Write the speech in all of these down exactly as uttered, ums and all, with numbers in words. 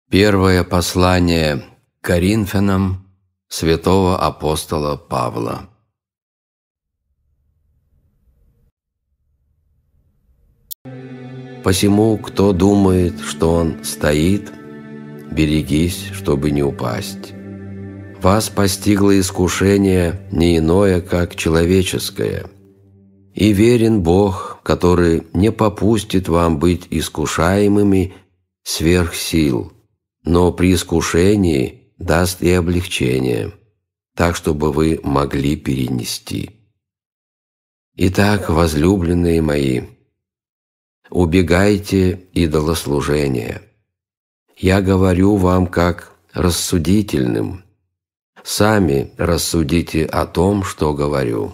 Первое послание к Коринфянам святого апостола Павла. Посему, кто думает, что он стоит, берегись, чтобы не упасть. Вас постигло искушение не иное, как человеческое, и верен Бог, который не попустит вам быть искушаемыми сверх сил, но при искушении даст и облегчение, так, чтобы вы могли перенести. Итак, возлюбленные мои, убегайте идолослужения. Я говорю вам как рассудительным. Сами рассудите о том, что говорю.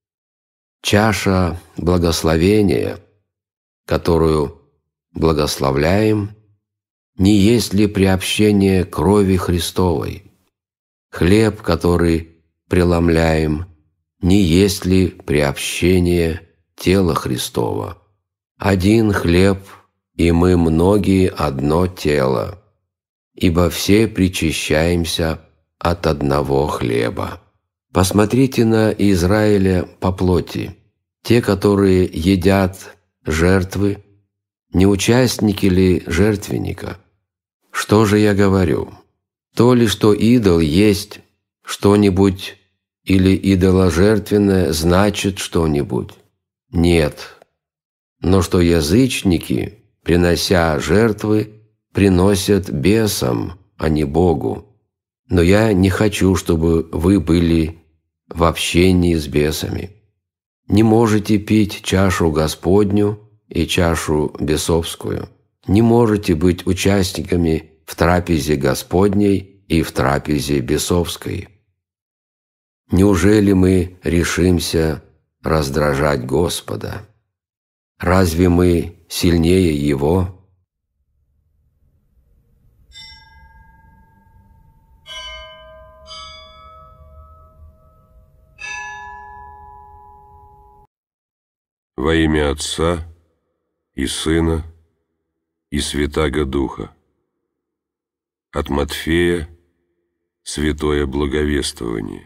Чаша благословения, которую благословляем, не есть ли приобщение крови Христовой? Хлеб, который преломляем, не есть ли приобщение тела Христова? Один хлеб, и мы многие одно тело, ибо все причащаемся от одного хлеба. Посмотрите на Израиля по плоти. Те, которые едят жертвы, не участники ли жертвенника? Что же я говорю? То ли, что идол есть что-нибудь или идоложертвенное значит что-нибудь? Нет. Но что язычники, принося жертвы, приносят бесам, а не Богу. Но я не хочу, чтобы вы были в общении с бесами. Не можете пить чашу Господню и чашу бесовскую. Не можете быть участниками в трапезе Господней и в трапезе бесовской. Неужели мы решимся раздражать Господа? Разве мы сильнее Его? Во имя Отца и Сына и Святаго Духа. От Матфея святое благовествование.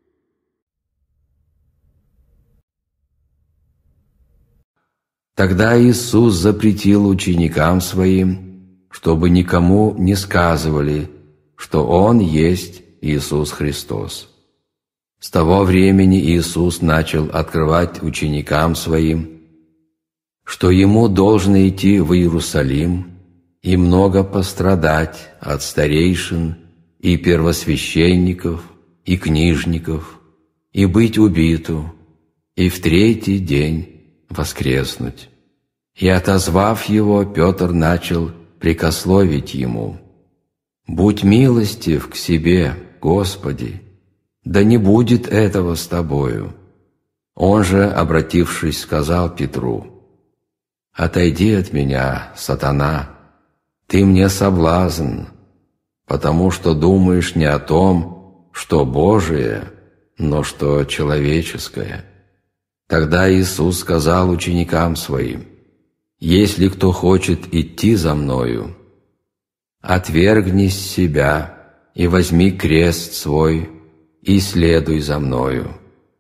Тогда Иисус запретил ученикам Своим, чтобы никому не сказывали, что Он есть Иисус Христос. С того времени Иисус начал открывать ученикам Своим, что Ему должно идти в Иерусалим и много пострадать от старейшин и первосвященников и книжников, и быть убиту, и в третий день воскреснуть. И, отозвав Его, Петр начал прикословить Ему: «Будь милостив к себе, Господи, да не будет этого с тобою». Он же, обратившись, сказал Петру: «Отойди от меня, сатана, ты мне соблазн, потому что думаешь не о том, что Божие, но что человеческое». Тогда Иисус сказал ученикам Своим: «Если кто хочет идти за Мною, отвергнись себя и возьми крест свой и следуй за Мною».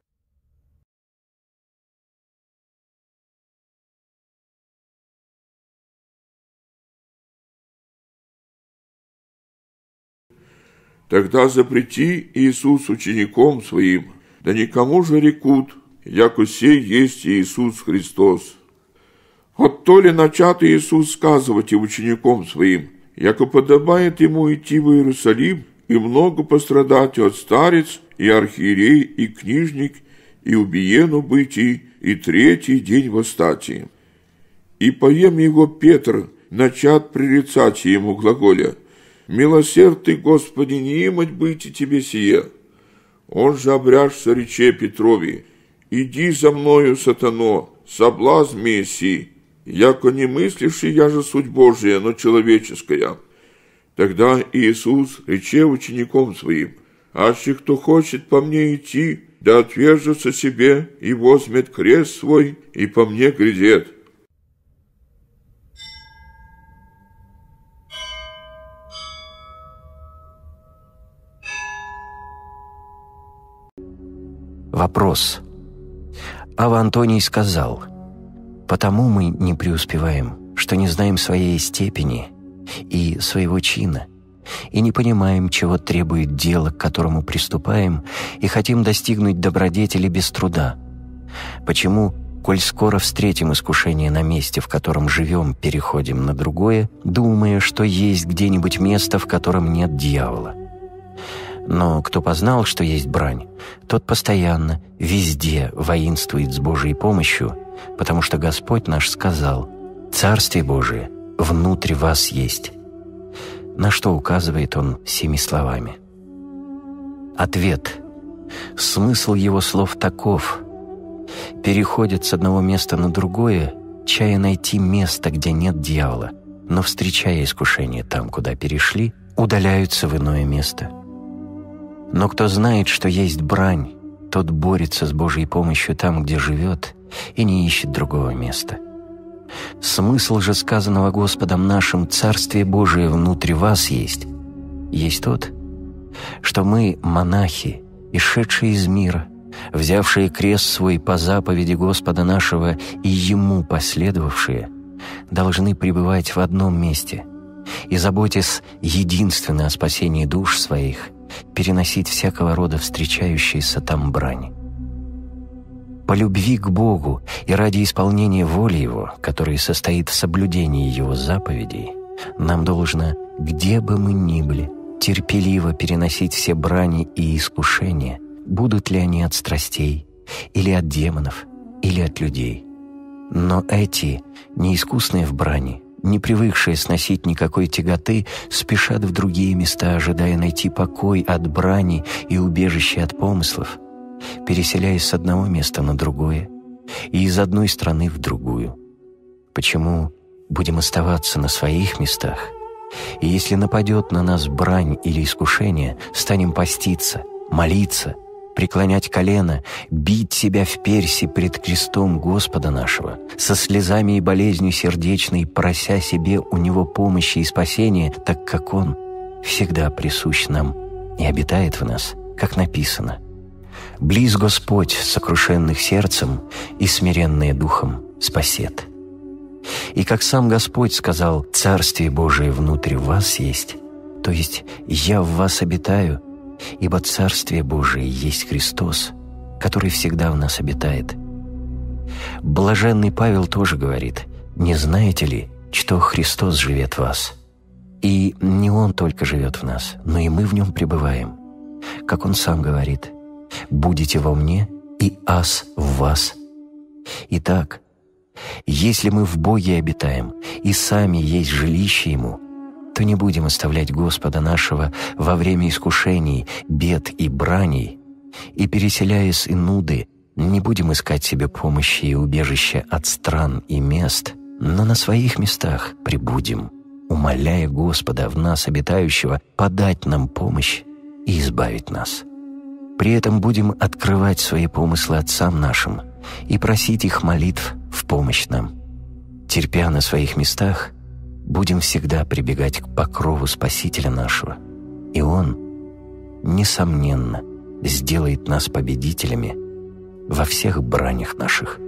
Тогда запрети Иисус учеником Своим, да никому же рекут, яко сей есть Иисус Христос. Вот то ли начат Иисус сказывать и учеником Своим, яко подобает Ему идти в Иерусалим и много пострадать от старец и архиерей и книжник, и убиену бытий, и третий день восстати. И поем его Петр, начат пририцать ему глаголя: «Милосердный, Господи, не имать быть и тебе сие». Он же обряжся рече Петрови: «Иди за мною, сатано, соблазн мессии, яко не мысливший я же суть Божия, но человеческая». Тогда Иисус рече учеником Своим: «Аще кто хочет по мне идти, да отвержется себе и возьмет крест свой, и по мне грядет». Вопрос. Ава Антоний сказал: «Потому мы не преуспеваем, что не знаем своей степени и своего чина, и не понимаем, чего требует дело, к которому приступаем, и хотим достигнуть добродетели без труда. Почему, коль скоро встретим искушение на месте, в котором живем, переходим на другое, думая, что есть где-нибудь место, в котором нет дьявола? Но кто познал, что есть брань, тот постоянно, везде воинствует с Божией помощью, потому что Господь наш сказал: «Царствие Божие внутри вас есть». На что указывает он семи словами? Ответ. Смысл его слов таков: переходят с одного места на другое, чая найти место, где нет дьявола, но, встречая искушение там, куда перешли, удаляются в иное место. Но кто знает, что есть брань, тот борется с Божьей помощью там, где живет, и не ищет другого места. Смысл же сказанного Господом нашим «Царствие Божие внутри вас есть» есть тот, что мы, монахи, исшедшие из мира, взявшие крест свой по заповеди Господа нашего и Ему последовавшие, должны пребывать в одном месте и, заботясь единственно о спасении душ своих, переносить всякого рода встречающиеся там брань. По любви к Богу и ради исполнения воли Его, которая состоит в соблюдении Его заповедей, нам должно, где бы мы ни были, терпеливо переносить все брани и искушения, будут ли они от страстей, или от демонов, или от людей. Но эти, неискусные в брани, не привыкшие сносить никакой тяготы, спешат в другие места, ожидая найти покой от брани и убежище от помыслов, переселяясь с одного места на другое и из одной страны в другую. Почему будем оставаться на своих местах? И если нападет на нас брань или искушение, станем поститься, молиться, преклонять колено, бить себя в перси пред крестом Господа нашего, со слезами и болезнью сердечной, прося себе у Него помощи и спасения, так как Он всегда присущ нам и обитает в нас, как написано: «Близ Господь сокрушенных сердцем и смиренные духом спасет». И как сам Господь сказал: «Царствие Божие внутри вас есть», то есть «Я в вас обитаю», ибо Царствие Божие есть Христос, который всегда в нас обитает. Блаженный Павел тоже говорит: «Не знаете ли, что Христос живет в вас?» И не Он только живет в нас, но и мы в Нем пребываем. Как Он сам говорит: «Будете во мне, и аз в вас». Итак, если мы в Боге обитаем и сами есть жилище Ему, то не будем оставлять Господа нашего во время искушений, бед и браней, и, переселяясь инуды, не будем искать себе помощи и убежища от стран и мест, но на своих местах пребудем, умоляя Господа, в нас обитающего, подать нам помощь и избавить нас. При этом будем открывать свои помыслы отцам нашим и просить их молитв в помощь нам. Терпя на своих местах, будем всегда прибегать к покрову Спасителя нашего, и Он, несомненно, сделает нас победителями во всех бранях наших.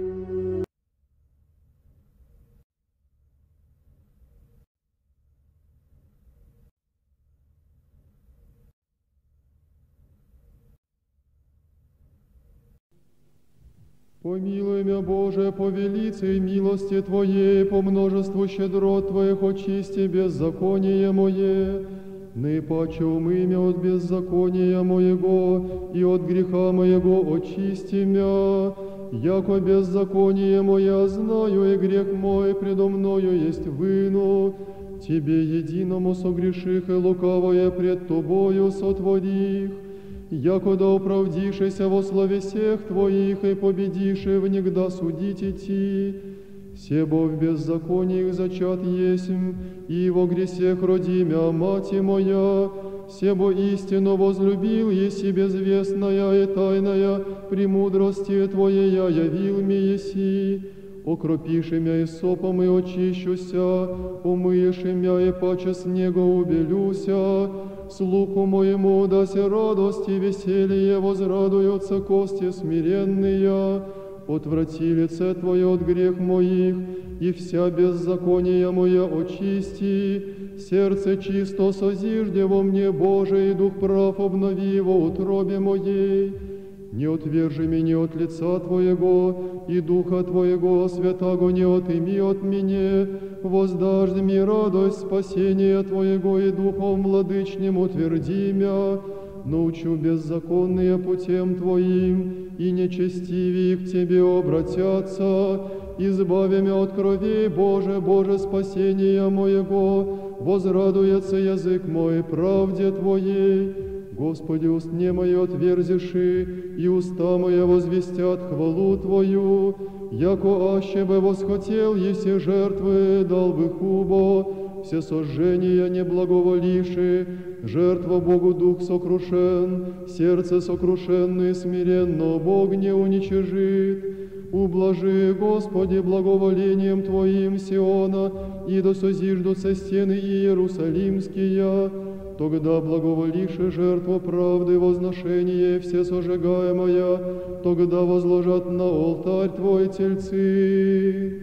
Помилуй меня, Боже, по велицей милости Твоей, по множеству щедрот Твоих очисти беззаконие мое, ны паче умы мя от беззакония моего, и от греха моего очисти мя, яко беззаконие мое знаю, и грех мой предо мною есть вину, Тебе единому согреших и лукавое пред Тобою сотворих, яко да оправдишеся во славе всех Твоих и победиши внегда судить идти, себо в беззакониях зачат есмь, и во гресех родимя мати моя, себо истину возлюбил еси безвестная и тайная, премудрости Твоей явил ми еси, окропиши мя и сопом и очищуся, умыешь мя и паче снега убелюся, слуху моему дасе радость и веселье, возрадуются кости смиренные, отврати лице Твое от грех моих, и вся беззакония моя очисти, сердце чисто созижде во мне, Боже, и дух прав обнови во утробе моей. Не отвержи меня от лица Твоего, и духа Твоего, святаго, не отыми от меня, воздашь мне радость спасения Твоего, и духом владычним утверди мя, научу беззаконные путем Твоим, и нечестивее к Тебе обратятся, избави мя от кровей, Боже, Боже, спасения моего, возрадуется язык мой правде Твоей. Господи, уст не мое отверзиши, и уста моя возвестят хвалу Твою, яко аще бы восхотел, еси жертвы, дал бы хубо, все сожжения не благоволивши, жертва Богу дух сокрушен, сердце сокрушенное смиренно Бог не уничижит. Ублажи, Господи, благоволением Твоим Сиона, и да созиждутся стены Иерусалимские, тогда благоволивши жертву правды возношение все сожигаемое, тогда возложат на алтарь Твой тельцы.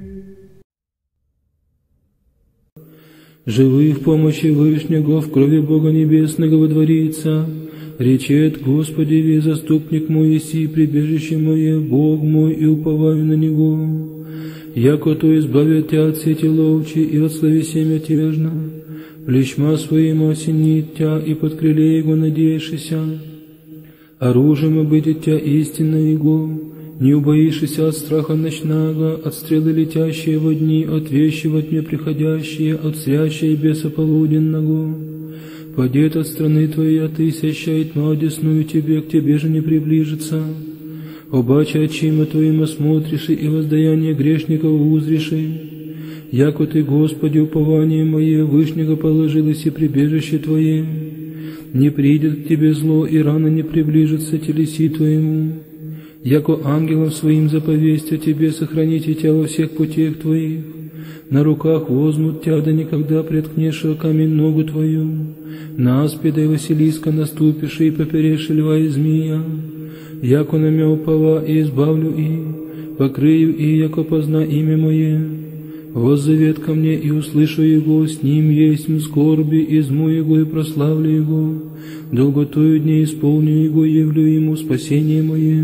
Живы в помощи Вышнего, в крови Бога Небесного водворится. Речет, Господи, ви заступник мой еси, прибежище мое, Бог мой, и уповаю на Него. Яко то избавит Тя от сети ловчи и от словеси мятежно, плечма своим осенит Тя, и под крыле Его надеешься. Оружием обыдет Тя истинно Его, не убоишься от страха ночного, от стрелы летящие во дни, от вещи во тьме приходящие, от зрящей беса полуденного. Падет от страны Твоей, а тысяча, и тьма одесную Тебе, к Тебе же не приближится. Обаче очима Твоим осмотришь, и воздаяние грешников узришь. Яко Ты, Господи, упование мое, Вышнего положилось и прибежище Твое. Не придет к Тебе зло, и рано не приближится телеси Твоему. Яко ангелом своим заповесть о Тебе сохраните Тя во всех путях Твоих. На руках возьмут Тя, да никогда преткнешь о камень ногу Твою. На аспида и Василиска наступишь, и поперешь льва и змея. Яко на мя упова, и избавлю и, покрыю и, яко позна имя Мое. Воззовет ко мне, и услышу Его, с Ним есть м скорби, изму Его и прославлю Его. Долготою дней исполню Его, явлю Ему спасение Мое.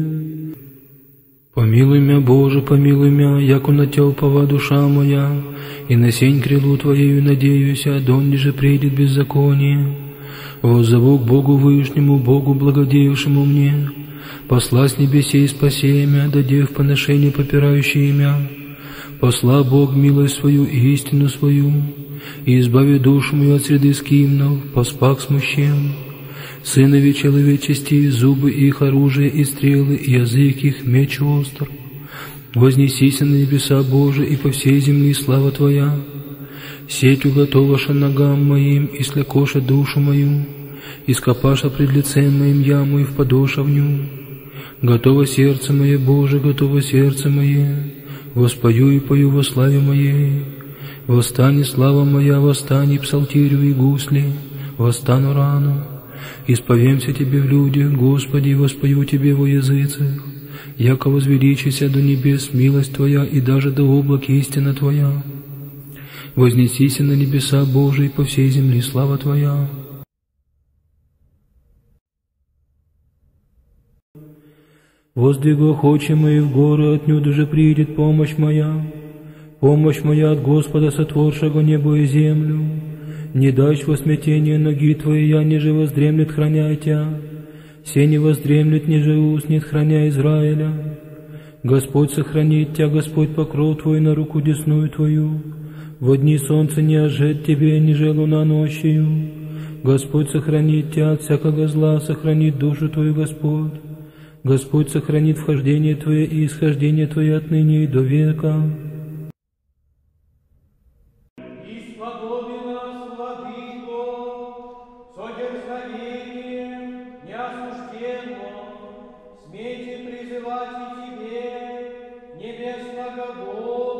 Помилуй мя, Боже, помилуй мя, яко на Тя упова душа моя, и на сень крилу Твоею надеюся, донде же придет беззаконие. Воззову к Богу Вышнему, Богу благодеявшему мне, посла с небесей спаси мя, дадев поношение попирающие мя. Посла Бог милость свою и истину свою, и избави душу мою от среды скимнов, поспак смущен. Сынови человечести, зубы их оружие и стрелы, и язык их меч остр. Вознесися на небеса Божии, и по всей земли слава Твоя. Сеть уготоваша ногам моим, и слякоша душу мою, и скопаша пред лицем моим яму, и впадоша в ню. Готово сердце мое, Боже, готово сердце мое, воспою и пою во славе моей. Восстань, слава моя, восстань, псалтирю и гусли, восстану рано. Исповемся Тебе в людях, Господи, воспою Тебе во языцах, яко возвеличися до небес милость Твоя, и даже до облак истина Твоя. Вознесися на небеса Божии, по всей земли слава Твоя. Воздвигох очи мои в горы, отнюдь же придет помощь моя. Помощь моя от Господа, сотворшего небо и землю. Не дашь во смятение ноги Твоя, ниже воздремлет, храняй Тя. Се не воздремлет, ниже уснет, храня Израиля. Господь сохранит Тя, Господь покров Твой на руку десную Твою. Во дни солнца не ожет Тебе, ниже луна ночью. Господь сохранит Тя от всякого зла, сохранит душу Твою, Господь. Господь сохранит вхождение Твое и исхождение Твое отныне и до века. Смейте призывать и Тебе, небесного Бога.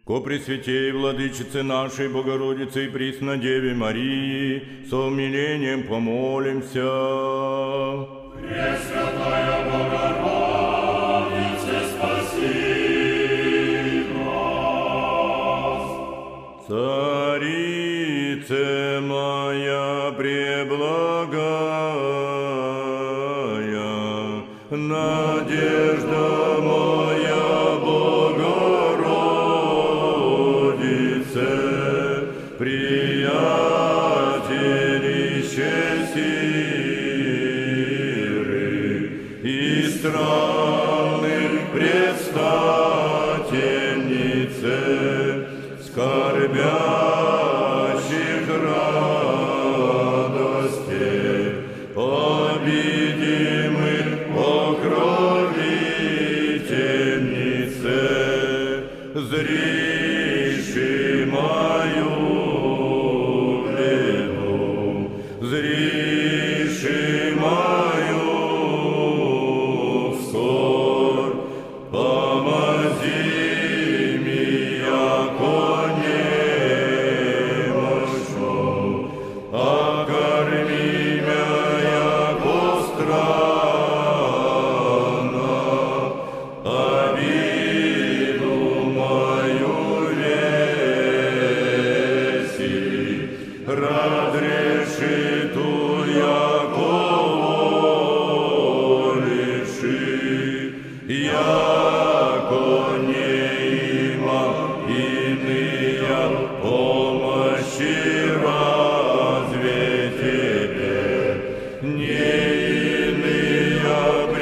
ко Пресвятей Владычице нашей Богородице и Преснодеве Марии, со умилением помолимся. Пресвятая Богородице, спаси нас. Царице моя преблагая, надежда моя Богородице, приятелище сиры и странных предстательнице, скорбящих радости, победимых покровительнице, зриши мою беду, зриши мою скорбь, помози мне, яко немощу, окорми меня, яко странно, обиду мою веси, разреши ту, яко волиши, яко не има иные помощи, разве тебе не иные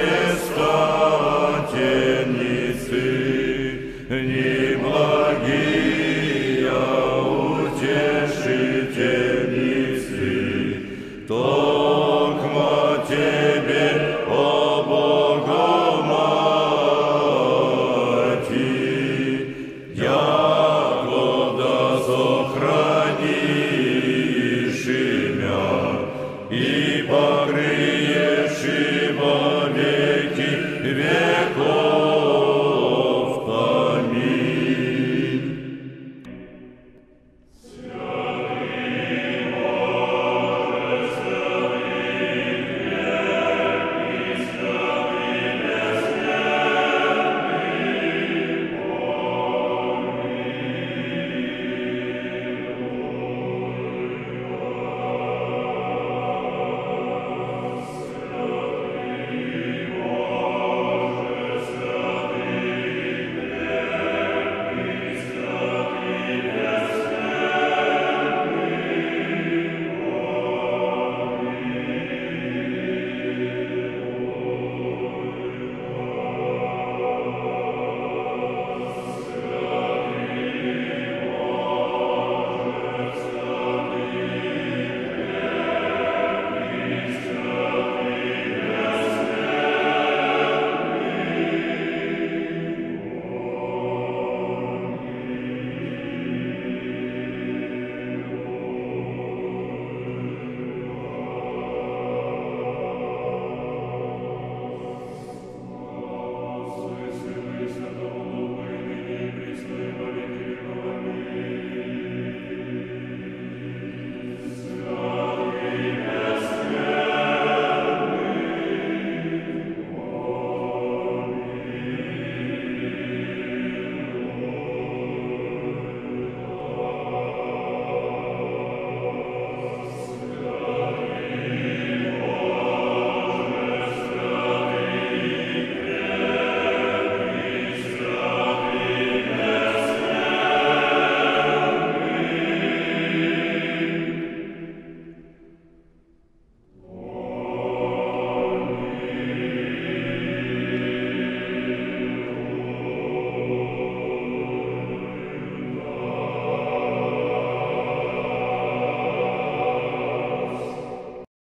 предстательницы, не благие утешительницы, токмо тебе, о Богомати, якогда сохранишь имя и покрыешь во веки веков.